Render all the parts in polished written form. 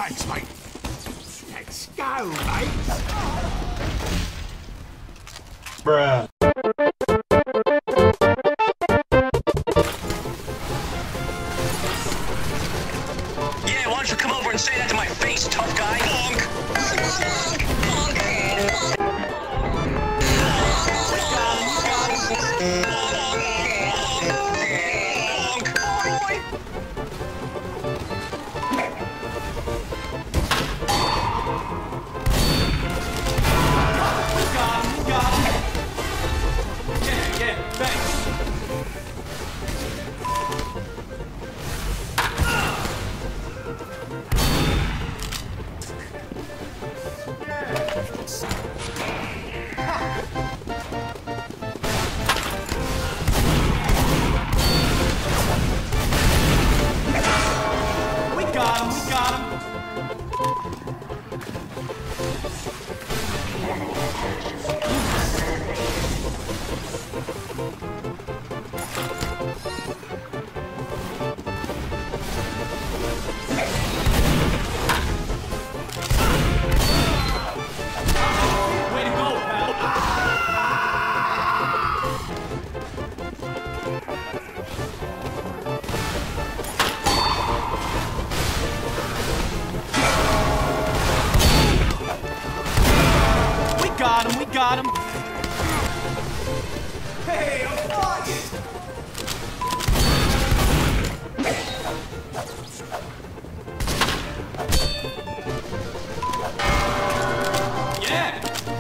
Thanks, mate. Let's go, mate. Bruh. Yeah, why don't you come over and say that to my face, tough guy? Bonk. Bonk. Bonk. We got him. Hey, I'm flying. Yeah.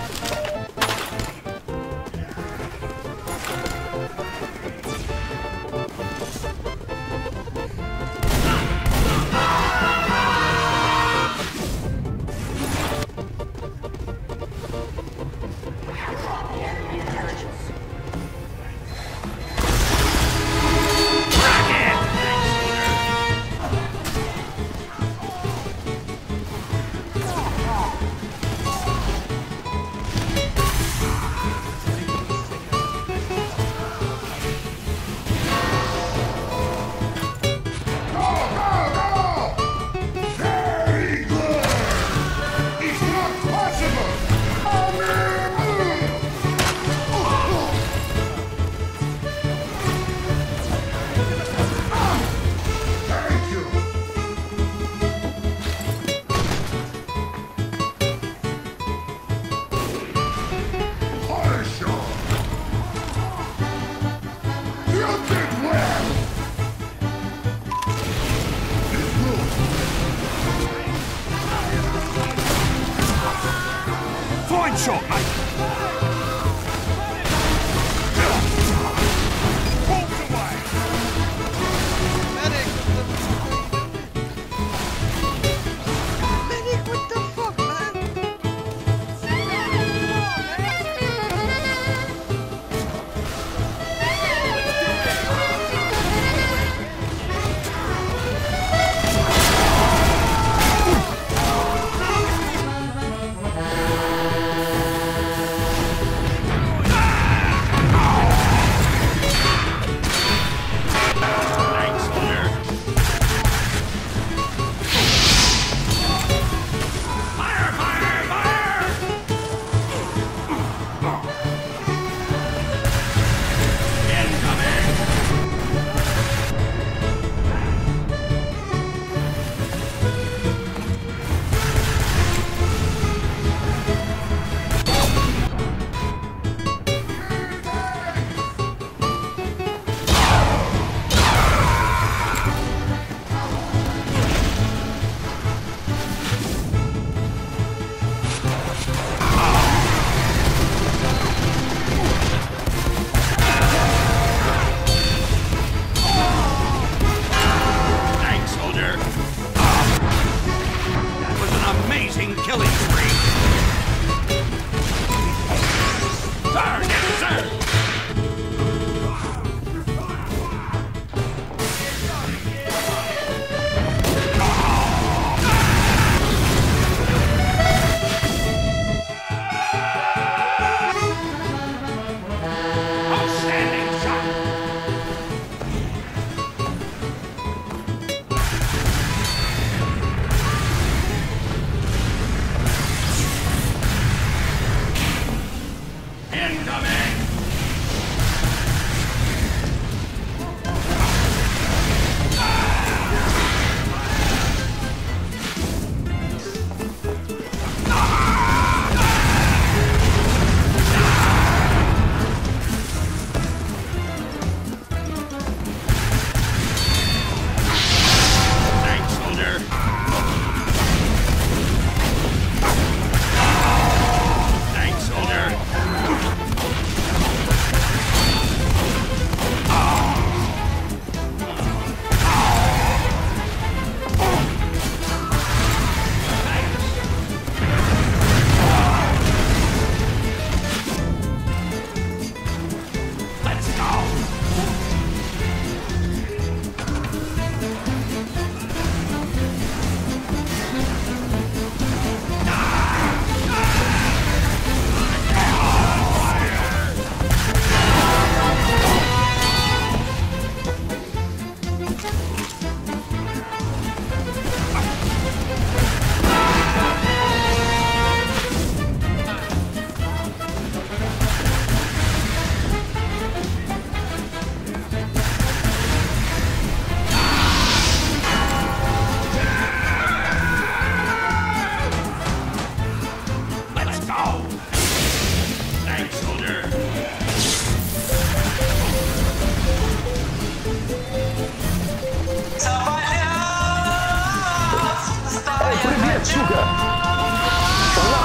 Fine shot, mate. Walked away. Medic, what the fuck, man?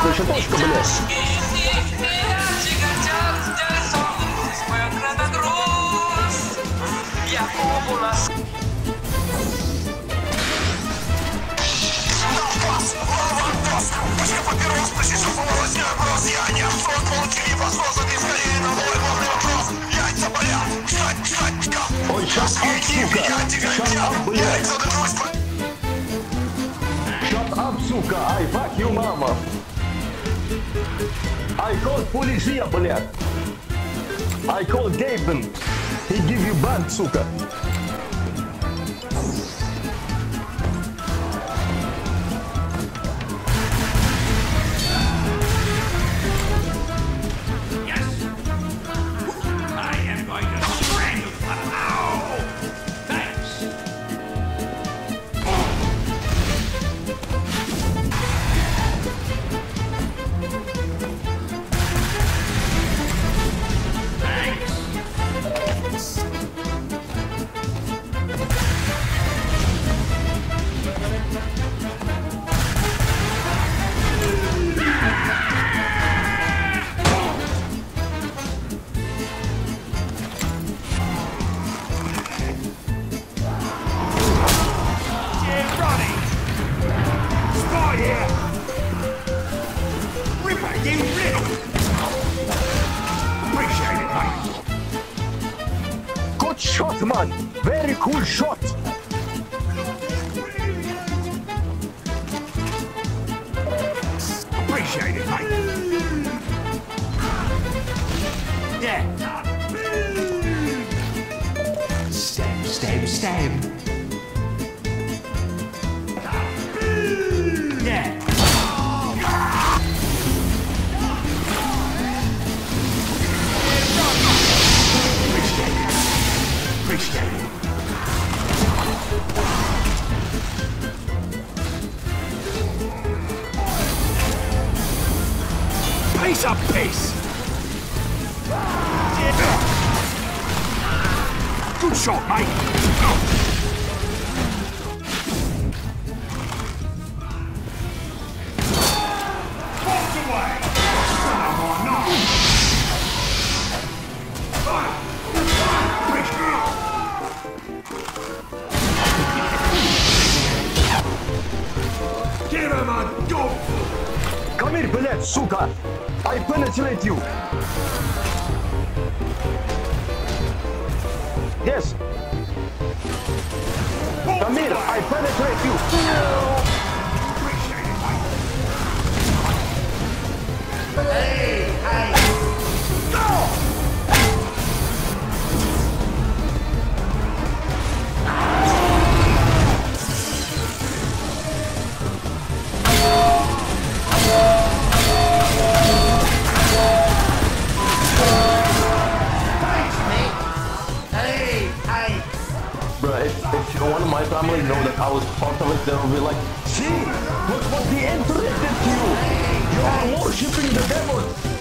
Еще точка, блядь. Ой, shut up, сука! Shut up, блядь! Shut up, сука! I fuck you, mama! I call полиция, блядь! I call Gaben! He give you ban, сука! Good shot, man! Very cool shot! Appreciate it, mate. Yeah. Stab, stab, stab. Yeah. Appreciate it. Piece of piece. Good shot, mate. Walked away. Oh, no. Give him a dog. Come here, блядь, сука! I penetrate you! Yes! Come here, I penetrate you! Appreciate it, mate. Hey, hey. No! Bruh, if one of my family know that I was part of it, they'll be like, see, look what the internet did to you! You are worshipping the devil!